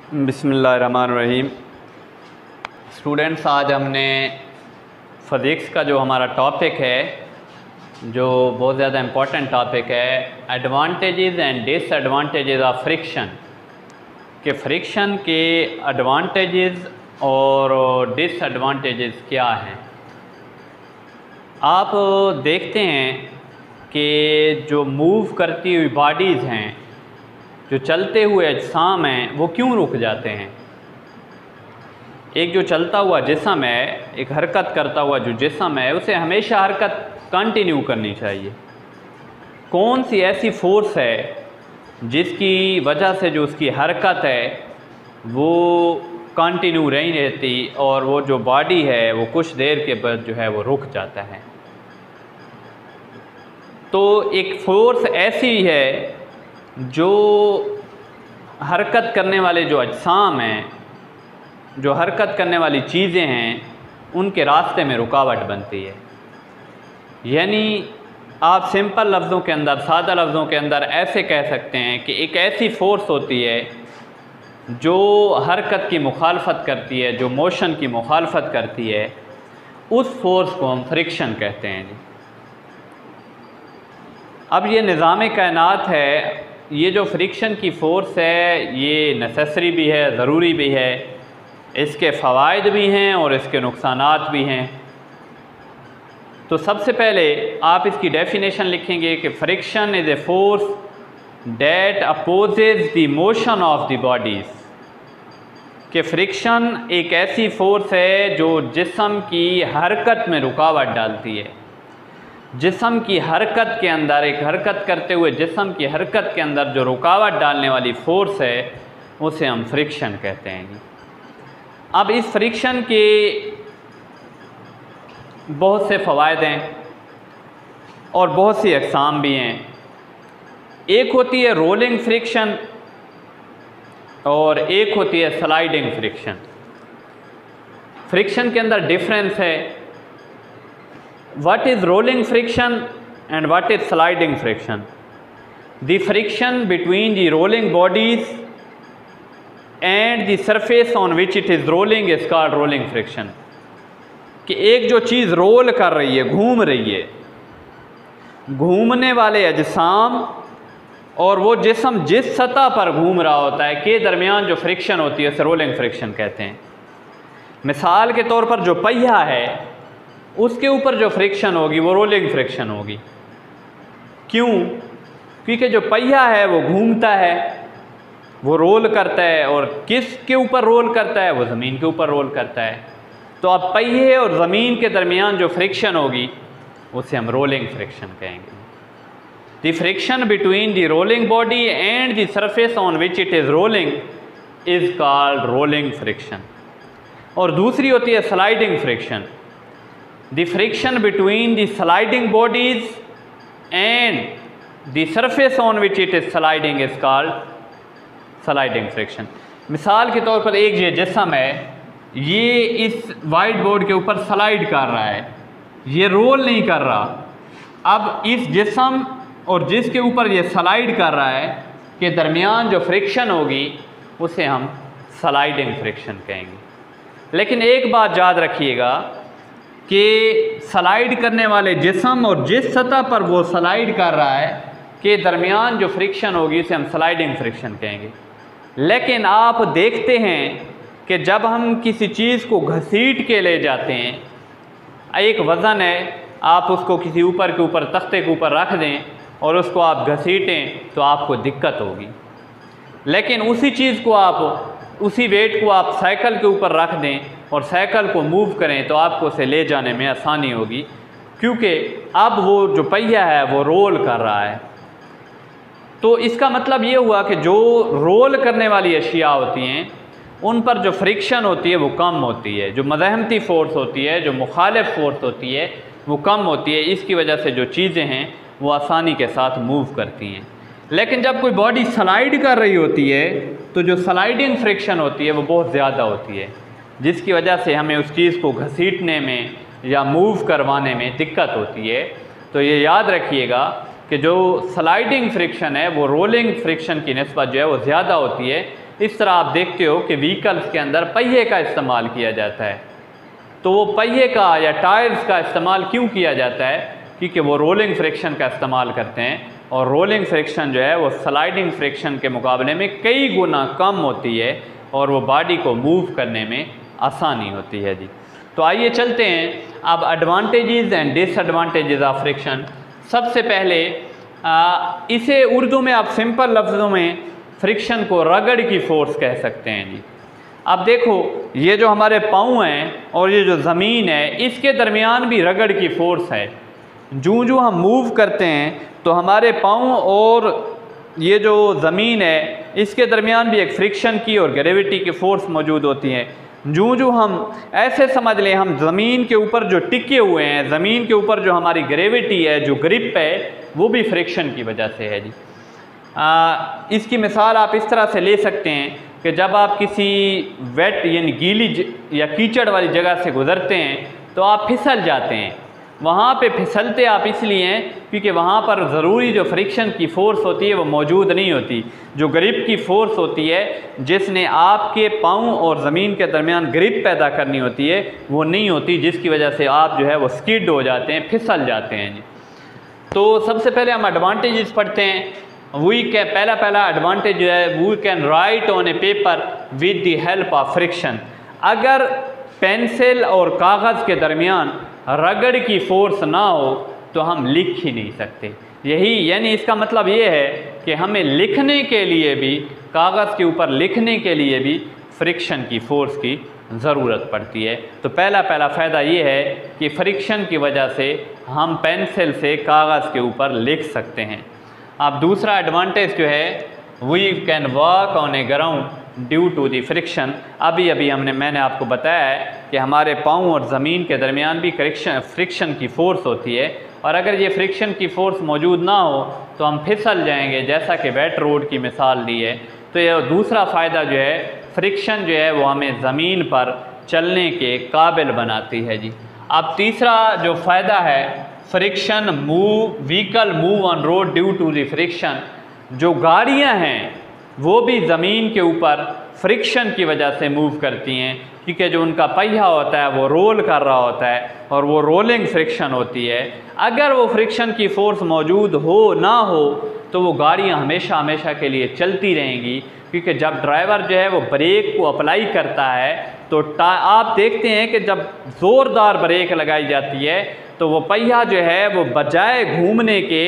बिस्मिल्लाहिर्रहमानिर्रहीम। स्टूडेंट्स, आज हमने फ़िज़िक्स का जो हमारा टॉपिक है, जो बहुत ज़्यादा इम्पोर्टेंट टॉपिक है, advantages and disadvantages of friction, कि फ्रिक्शन के एडवांटेजेस और डिसएडवांटेजेस क्या हैं। आप देखते हैं कि जो मूव करती हुई बॉडीज़ हैं, जो चलते हुए अजसाम हैं, वो क्यों रुक जाते हैं। एक जो चलता हुआ जिस्म है, एक हरकत करता हुआ जो जिस्म है, उसे हमेशा हरकत कंटिन्यू करनी चाहिए। कौन सी ऐसी फोर्स है जिसकी वजह से जो उसकी हरकत है वो कंटिन्यू नहीं रहती और वो जो बॉडी है वो कुछ देर के बाद जो है वो रुक जाता है। तो एक फोर्स ऐसी है जो हरकत करने वाले जो अजसाम हैं, जो हरकत करने वाली चीज़ें हैं, उनके रास्ते में रुकावट बनती है। यानी आप सिंपल लफ्ज़ों के अंदर, सादा लफ्ज़ों के अंदर ऐसे कह सकते हैं कि एक ऐसी फ़ोर्स होती है जो हरकत की मुखालफत करती है, जो मोशन की मुखालफत करती है, उस फोर्स को हम फ्रिक्शन कहते हैं जी। अब ये निज़ाम कायनात है, ये जो फ्रिक्शन की फ़ोर्स है ये नेसेसरी भी है, ज़रूरी भी है, इसके फ़वाइद भी हैं और इसके नुकसानात भी हैं। तो सबसे पहले आप इसकी डेफिनेशन लिखेंगे कि friction is a force that opposes the motion of the bodies, कि फ्रिक्शन एक ऐसी फोर्स है जो जिस्म की हरकत में रुकावट डालती है। जिस्म की हरकत के अंदर, एक हरकत करते हुए जिस्म की हरकत के अंदर जो रुकावट डालने वाली फ़ोर्स है उसे हम फ्रिक्शन कहते हैं जी। अब इस फ्रिक्शन के बहुत से फ़वाइद हैं और बहुत सी अक़साम भी हैं। एक होती है रोलिंग फ्रिक्शन और एक होती है स्लाइडिंग फ्रिक्शन। फ्रिक्शन के अंदर डिफरेंस है। What is rolling friction and what is sliding friction? The friction between the rolling bodies and the surface on which it is rolling is called rolling friction. कि एक जो cheese roll कर रही है, घूम रही है, घूमने वाले अजसाम और वो जिस्म जिस सतह पर घूम रहा होता है के दरमियान जो फ्रिक्शन होती है उसे रोलिंग फ्रिक्शन कहते हैं। मिसाल के तौर पर जो पहिया है उसके ऊपर जो फ्रिक्शन होगी वो रोलिंग फ्रिक्शन होगी। क्यों? क्योंकि जो पहिया है वो घूमता है, वो रोल करता है, और किसके ऊपर रोल करता है? वो ज़मीन के ऊपर रोल करता है। तो अब पहिए और ज़मीन के दरमियान जो फ्रिक्शन होगी उसे हम रोलिंग फ्रिक्शन कहेंगे। The friction between the rolling body and the surface on which it is rolling is called rolling friction. और दूसरी होती है sliding friction. The friction between the sliding bodies and the surface on which it is sliding is called sliding friction. मिसाल के तौर पर एक ये जिस्म है, ये इस वाइट बोर्ड के ऊपर स्लाइड कर रहा है, ये रोल नहीं कर रहा। अब इस जिस्म और जिसके ऊपर ये स्लाइड कर रहा है के दरमियान जो फ्रिक्शन होगी उसे हम स्लाइडिंग फ्रिक्शन कहेंगे। लेकिन एक बात याद रखिएगा कि स्लाइड करने वाले जिस्म और जिस सतह पर वो स्लाइड कर रहा है के दरमियान जो फ्रिक्शन होगी उसे हम स्लाइडिंग फ्रिक्शन कहेंगे। लेकिन आप देखते हैं कि जब हम किसी चीज़ को घसीट के ले जाते हैं, एक वज़न है, आप उसको किसी ऊपर के ऊपर तख्ते के ऊपर रख दें और उसको आप घसीटें तो आपको दिक्कत होगी। लेकिन उसी चीज़ को आप, उसी वेट को आप साइकिल के ऊपर रख दें और साइकिल को मूव करें तो आपको उसे ले जाने में आसानी होगी, क्योंकि अब वो जो पहिया है वो रोल कर रहा है। तो इसका मतलब ये हुआ कि जो रोल करने वाली अशिया होती हैं उन पर जो फ्रिक्शन होती है वो कम होती है, जो मज़ाहमती फ़ोर्स होती है, जो मुखालिफ फ़ोर्स होती है वो कम होती है। इसकी वजह से जो चीज़ें हैं वो आसानी के साथ मूव करती हैं। लेकिन जब कोई बॉडी स्लाइड कर रही होती है तो जो स्लाइडिंग फ्रिक्शन होती है वो बहुत ज़्यादा होती है, जिसकी वजह से हमें उस चीज़ को घसीटने में या मूव करवाने में दिक्कत होती है। तो ये याद रखिएगा कि जो स्लाइडिंग फ्रिक्शन है वो रोलिंग फ्रिक्शन की निस्बत जो है वो ज़्यादा होती है, इस तरह आप देखते हो कि व्हीकल्स के अंदर पहिए का इस्तेमाल किया जाता है। तो वो पहिए का या टायर्स का इस्तेमाल क्यों किया जाता है? क्योंकि वो रोलिंग फ्रिक्शन का इस्तेमाल करते हैं, और रोलिंग फ्रिक्शन जो है वो स्लाइडिंग फ्रिक्शन के मुकाबले में कई गुना कम होती है और वो बॉडी को मूव करने में आसानी होती है जी। तो आइए चलते हैं अब advantages and disadvantages of friction. सबसे पहले इसे उर्दू में आप सिंपल लफ्ज़ों में फ्रिक्शन को रगड़ की फ़ोर्स कह सकते हैं जी। अब देखो, ये जो हमारे पाँव हैं और ये जो ज़मीन है, इसके दरमियान भी रगड़ की फ़ोर्स है। जूं हम मूव करते हैं तो हमारे पाँव और ये जो ज़मीन है इसके दरमियान भी एक फ्रिक्शन की और ग्रेविटी की फ़ोर्स मौजूद होती है। जूं हम ऐसे समझ लें, हम ज़मीन के ऊपर जो टिके हुए हैं, ज़मीन के ऊपर जो हमारी ग्रेविटी है, जो ग्रिप है, वो भी फ्रिक्शन की वजह से है जी। इसकी मिसाल आप इस तरह से ले सकते हैं कि जब आप किसी वेट यानी गीली या कीचड़ वाली जगह से गुज़रते हैं तो आप फिसल जाते हैं। वहाँ पे फिसलते आप इसलिए हैं क्योंकि वहाँ पर ज़रूरी जो फ्रिक्शन की फ़ोर्स होती है वो मौजूद नहीं होती। जो ग्रिप की फ़ोर्स होती है जिसने आपके पाँव और ज़मीन के दरमियान ग्रिप पैदा करनी होती है, वो नहीं होती, जिसकी वजह से आप जो है वो स्किड हो जाते हैं, फिसल जाते हैं जी। तो सबसे पहले हम एडवांटेजेस पढ़ते हैं। पहला एडवांटेज जो है, we can write on a paper with the help of friction. अगर पेंसिल और कागज़ के दरमियान रगड़ की फ़ोर्स ना हो तो हम लिख ही नहीं सकते। यानी इसका मतलब ये है कि हमें लिखने के लिए भी, कागज़ के ऊपर लिखने के लिए भी फ्रिक्शन की फ़ोर्स की ज़रूरत पड़ती है। तो पहला फ़ायदा ये है कि फ्रिक्शन की वजह से हम पेंसिल से कागज़ के ऊपर लिख सकते हैं। अब दूसरा एडवांटेज जो है, we can work on a ground due to the friction. अभी मैंने आपको बताया है कि हमारे पाँव और ज़मीन के दरमियान भी फ्रिक्शन की फ़ोर्स होती है, और अगर ये फ्रिक्शन की फ़ोर्स मौजूद ना हो तो हम फिसल जाएंगे, जैसा कि वेट रोड की मिसाल दी है। तो यह दूसरा फ़ायदा जो है, फ्रिक्शन जो है वो हमें ज़मीन पर चलने के काबिल बनाती है जी। अब तीसरा जो फ़ायदा है, friction vehicle move on road due to the friction. जो गाड़ियाँ हैं वो भी ज़मीन के ऊपर फ्रिक्शन की वजह से मूव करती हैं, क्योंकि जो उनका पहिया होता है वो रोल कर रहा होता है और वो रोलिंग फ्रिक्शन होती है। अगर वो फ्रिक्शन की फ़ोर्स मौजूद हो ना हो तो वो गाड़ियाँ हमेशा के लिए चलती रहेंगी, क्योंकि जब ड्राइवर जो है वो ब्रेक को अप्लाई करता है तो आप देखते हैं कि जब ज़ोरदार ब्रेक लगाई जाती है तो वो पहिया जो है वो बजाय घूमने के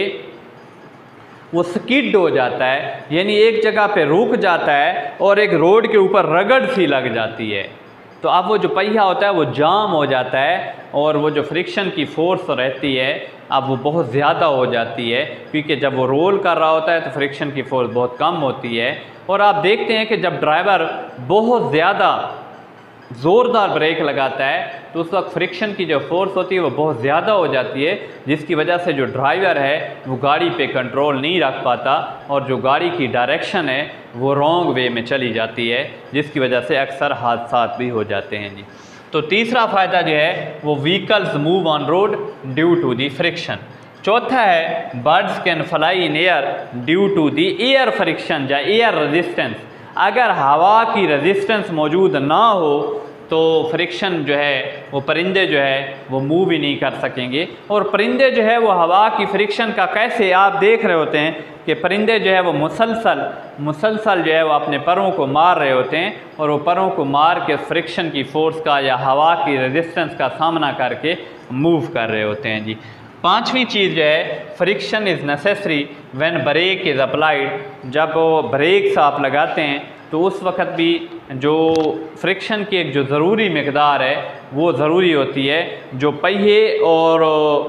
वो स्किड हो जाता है, यानी एक जगह पे रुक जाता है और एक रोड के ऊपर रगड़ सी लग जाती है। तो अब वो जो पहिया होता है वो जाम हो जाता है और वो जो फ्रिक्शन की फ़ोर्स रहती है अब वो बहुत ज़्यादा हो जाती है, क्योंकि जब वो रोल कर रहा होता है तो फ्रिक्शन की फ़ोर्स बहुत कम होती है। और आप देखते हैं कि जब ड्राइवर बहुत ज़्यादा ज़ोरदार ब्रेक लगाता है तो उस वक्त फ्रिक्शन की जो फ़ोर्स होती है वो बहुत ज़्यादा हो जाती है, जिसकी वजह से जो ड्राइवर है वो गाड़ी पे कंट्रोल नहीं रख पाता और जो गाड़ी की डायरेक्शन है वो रॉन्ग वे में चली जाती है, जिसकी वजह से अक्सर हादसा भी हो जाते हैं जी। तो तीसरा फ़ायदा जो है वो vehicles move on road due to the friction. चौथा है, birds can fly in air due to the air friction या एयर रेजिस्टेंस। अगर हवा की रेजिस्टेंस मौजूद ना हो तो फ्रिक्शन जो है वो परिंदे जो है वो मूव ही नहीं कर सकेंगे। और परिंदे जो है वो हवा की फ्रिक्शन का कैसे आप देख रहे होते हैं कि परिंदे जो है वो मुसलसल जो है वो अपने परों को मार रहे होते हैं और वो परों को मार के फ्रिक्शन की फ़ोर्स का या हवा की रेजिस्टेंस का सामना करके मूव कर रहे होते हैं जी। पांचवी चीज़ जो है, friction is necessary when brake is applied. जब ब्रेक्स आप लगाते हैं तो उस वक़्त भी जो फ्रिक्शन की एक जो ज़रूरी मकदार है वो ज़रूरी होती है। जो पहिए और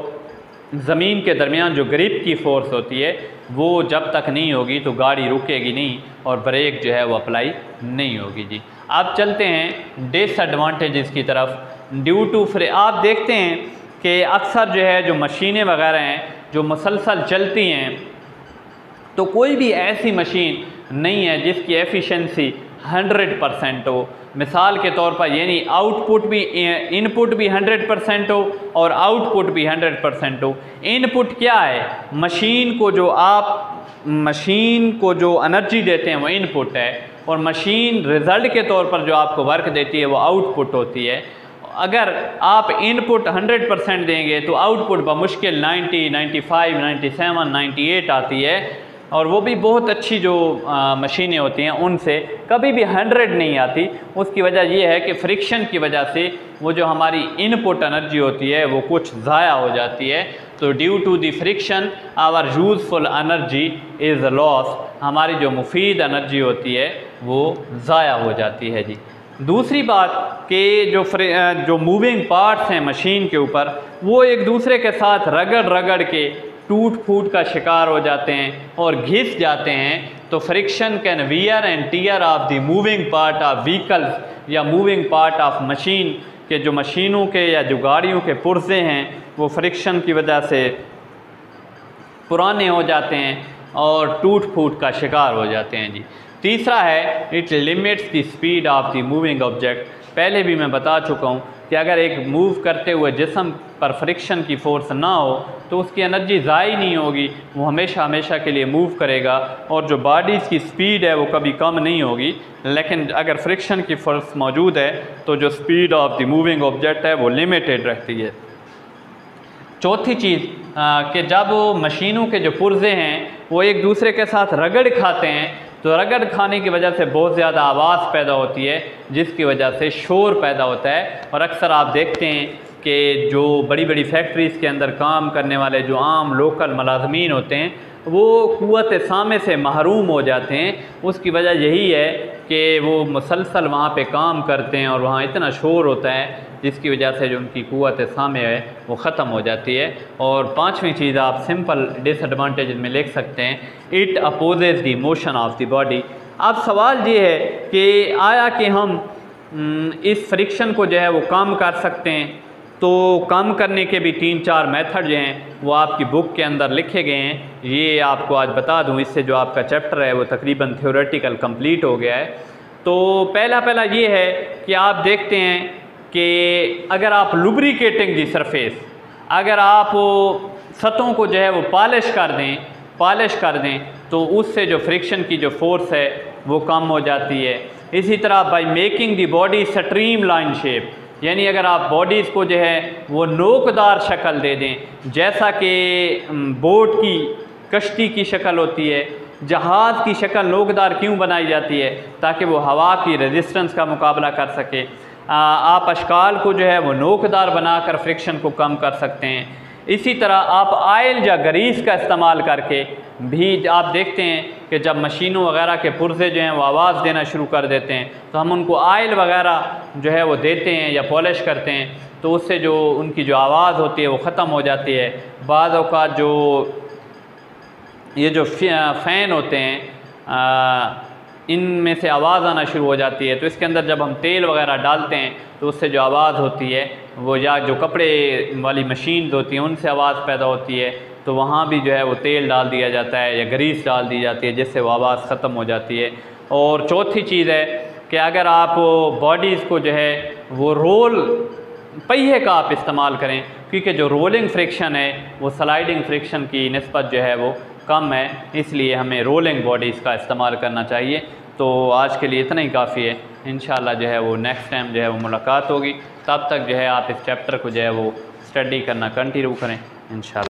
ज़मीन के दरमियान जो ग्रिप की फ़ोर्स होती है वो जब तक नहीं होगी तो गाड़ी रुकेगी नहीं और ब्रेक जो है वो अप्लाई नहीं होगी जी। अब चलते हैं डिसएडवांटेजेस की तरफ। ड्यू टू आप देखते हैं कि अक्सर जो है जो मशीनें वगैरह हैं जो मुसलसल चलती हैं, तो कोई भी ऐसी मशीन नहीं है जिसकी एफिशिएंसी 100% हो। मिसाल के तौर पर यानी इनपुट भी 100% हो और आउटपुट भी 100% हो। इनपुट क्या है? मशीन को जो एनर्जी देते हैं वो इनपुट है, और मशीन रिज़ल्ट के तौर पर जो आपको वर्क देती है वो आउटपुट होती है। अगर आप इनपुट 100% देंगे तो आउटपुट बमुश्किल 90, 95, 97, 98 आती है, और वो भी बहुत अच्छी जो मशीनें होती हैं उनसे कभी भी 100 नहीं आती। उसकी वजह ये है कि फ्रिक्शन की वजह से वो जो हमारी इनपुट एनर्जी होती है वो कुछ ज़ाया हो जाती है। तो due to the friction our useful energy is loss, हमारी जो मुफीद एनर्जी होती है वो ज़ाया हो जाती है जी। दूसरी बात कि जो मूविंग पार्ट्स हैं मशीन के ऊपर वो एक दूसरे के साथ रगड़ रगड़ के टूट फूट का शिकार हो जाते हैं और घिस जाते हैं। तो friction can wear and tear of the moving part of vehicles या मूविंग पार्ट ऑफ मशीन के जो मशीनों के या जो गाड़ियों के पुर्जे हैं वो फ्रिक्शन की वजह से पुराने हो जाते हैं और टूट फूट का शिकार हो जाते हैं जी। तीसरा है it limits the speed of the moving object. पहले भी मैं बता चुका हूँ कि अगर एक मूव करते हुए जिस्म पर फ्रिक्शन की फ़ोर्स ना हो तो उसकी एनर्जी ज़ाय नहीं होगी, वो हमेशा हमेशा के लिए मूव करेगा और जो बॉडीज़ की स्पीड है वो कभी कम नहीं होगी। लेकिन अगर फ्रिक्शन की फ़ोर्स मौजूद है तो जो speed of the moving object है वो लिमिटेड रहती है। चौथी चीज़ कि जब मशीनों के जो पुर्जे हैं वो एक दूसरे के साथ रगड़ खाते हैं तो रगड़ खाने की वजह से बहुत ज़्यादा आवाज़ पैदा होती है जिसकी वजह से शोर पैदा होता है। और अक्सर आप देखते हैं कि जो बड़ी बड़ी फैक्ट्रीज़ के अंदर काम करने वाले जो आम लोकल मुलाजमीन होते हैं वो क़ुव्वत सामे से महरूम हो जाते हैं। उसकी वजह यही है कि वो मुसलसल वहाँ पे काम करते हैं और वहाँ इतना शोर होता है जिसकी वजह से जो उनकी क़ुव्वत सामे है वो ख़त्म हो जाती है। और पांचवी चीज़ आप सिंपल डिसएडवांटेज में लिख सकते हैं, it opposes the motion of the body. अब सवाल ये है कि आया कि हम इस फ्रिक्शन को जो है वो कम कर सकते हैं, तो कम करने के भी 3-4 मेथड जो हैं वो आपकी बुक के अंदर लिखे गए हैं। ये आपको आज बता दूं, इससे जो आपका चैप्टर है वो तकरीबन थ्योरेटिकल कंप्लीट हो गया है। तो पहला ये है कि आप देखते हैं कि अगर आप लुब्रिकेटिंग दी सरफेस, अगर आप सतहों को जो है वो पॉलिश कर दें तो उससे जो फ्रिक्शन की जो फोर्स है वो कम हो जाती है। इसी तरह by making the body streamline shape, यानी अगर आप बॉडीज़ को जो है वो नोकदार शक्ल दे दें, जैसा कि बोट की कश्ती की शक्ल होती है, जहाज़ की शक्ल नोकदार क्यों बनाई जाती है? ताकि वो हवा की रेजिस्टेंस का मुकाबला कर सके। आप अशकाल को जो है वो नोकदार बनाकर फ्रिक्शन को कम कर सकते हैं। इसी तरह आप आयल या ग्रीस का इस्तेमाल करके भी आप देखते हैं कि जब मशीनों वगैरह के पुर्जे जो हैं वो आवाज़ देना शुरू कर देते हैं तो हम उनको आयल वगैरह जो है वो देते हैं या पॉलिश करते हैं, तो उससे जो उनकी जो आवाज़ होती है वो ख़त्म हो जाती है। बाज़ औक़ात जो ये जो फ़ैन होते हैं इनमें से आवाज़ आना शुरू हो जाती है, तो इसके अंदर जब हम तेल वगैरह डालते हैं तो उससे जो आवाज़ होती है वो, या जो कपड़े वाली मशीन होती हैं उनसे आवाज़ पैदा होती है, तो वहाँ भी जो है वो तेल डाल दिया जाता है या ग्रीस डाल दी जाती है जिससे वो आवाज़ ख़त्म हो जाती है। और चौथी चीज़ है कि अगर आप बॉडीज़ को जो है वो रोल पहिए का आप इस्तेमाल करें, क्योंकि जो रोलिंग फ्रिक्शन है वो स्लाइडिंग फ्रिक्शन की निस्बत जो है वो कम है, इसलिए हमें रोलिंग बॉडीज़ का इस्तेमाल करना चाहिए। तो आज के लिए इतना ही काफ़ी है। इंशाल्लाह जो है वो नेक्स्ट टाइम जो है वो मुलाकात होगी। तब तक जो है आप इस चैप्टर को जो है वो स्टडी करना कंटिन्यू करें इंशाल्लाह।